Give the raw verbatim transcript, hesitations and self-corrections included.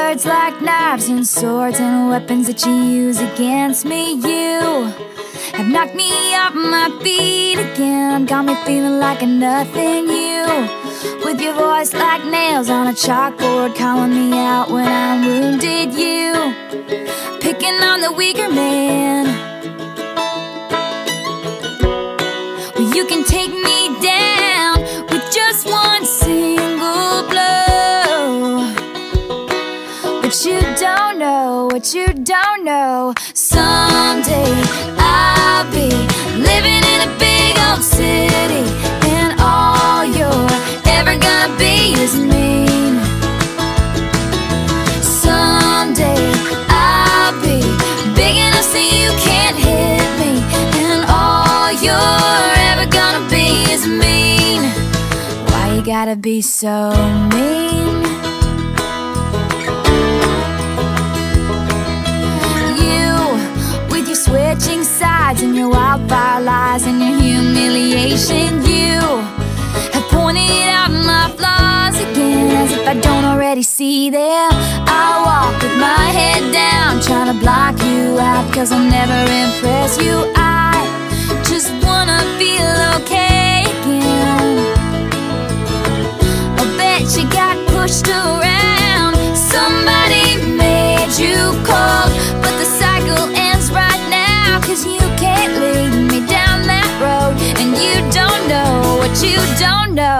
words like knives and swords and weapons that you use against me. You have knocked me off my feet again, got me feeling like a nothing. You, with your voice like nails on a chalkboard, calling me out when I'm wounded. You, picking on the weaker man. Well, you can take me down with just one single blow. What you don't know, what you don't know, someday I'll be living in a big old city, and all you're ever gonna be is mean. Someday I'll be big enough so you can't hit me, and all you're ever gonna be is mean. Why you gotta be so mean? Switching sides and your wildfire lies and your humiliation. You have pointed out my flaws again, as if I don't already see them. I walk with my head down, trying to block you out, cause I'll never impress you. I just wanna feel okay again. I bet you got pushed around, somebody made you cold, but the cycle ends right now, cause you can't lead me down that road, and you don't know what you don't know.